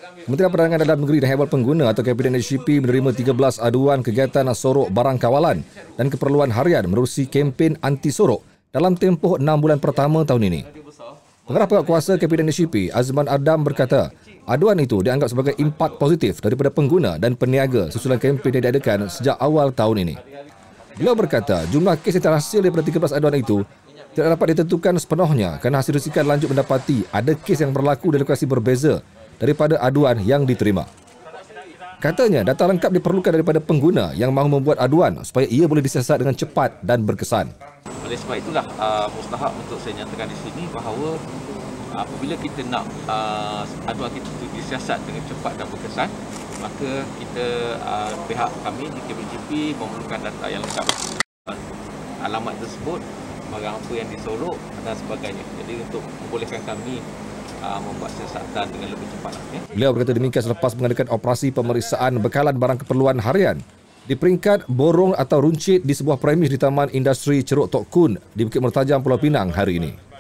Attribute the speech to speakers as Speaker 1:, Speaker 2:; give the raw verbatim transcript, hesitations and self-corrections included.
Speaker 1: Kementerian Perdagangan Dalam Negeri dan Haiwan Pengguna atau Kabinet N H C P menerima tiga belas aduan kegiatan sorok barang kawalan dan keperluan harian menerusi kempen anti sorok dalam tempoh enam bulan pertama tahun ini. Pengarah Pegawai Kuasa Kabinet N H C P, Azman Adam berkata, aduan itu dianggap sebagai impak positif daripada pengguna dan peniaga susulan kempen yang diadakan sejak awal tahun ini. Beliau berkata, jumlah kes yang terhasil daripada tiga belas aduan itu tidak dapat ditentukan sepenuhnya kerana hasil risikan lanjut mendapati ada kes yang berlaku di lokasi berbeza daripada aduan yang diterima. Katanya, data lengkap diperlukan daripada pengguna yang mahu membuat aduan supaya ia boleh disiasat dengan cepat dan berkesan.
Speaker 2: Oleh sebab itulah uh, mustahak untuk saya nyatakan di sini bahawa uh, apabila kita nak uh, aduan kita itu disiasat dengan cepat dan berkesan, maka kita uh, pihak kami di K B J P memerlukan data yang lengkap, alamat tersebut, barang apa yang disorok dan sebagainya. Jadi untuk membolehkan kami uh, membuat siasatan dengan lebih cepat. Ya.
Speaker 1: Beliau berkata demikian selepas mengadakan operasi pemeriksaan bekalan barang keperluan harian di peringkat borong atau runcit di sebuah premis di Taman Industri Ceruk Tok Kun di Bukit Mertajam, Pulau Pinang hari ini.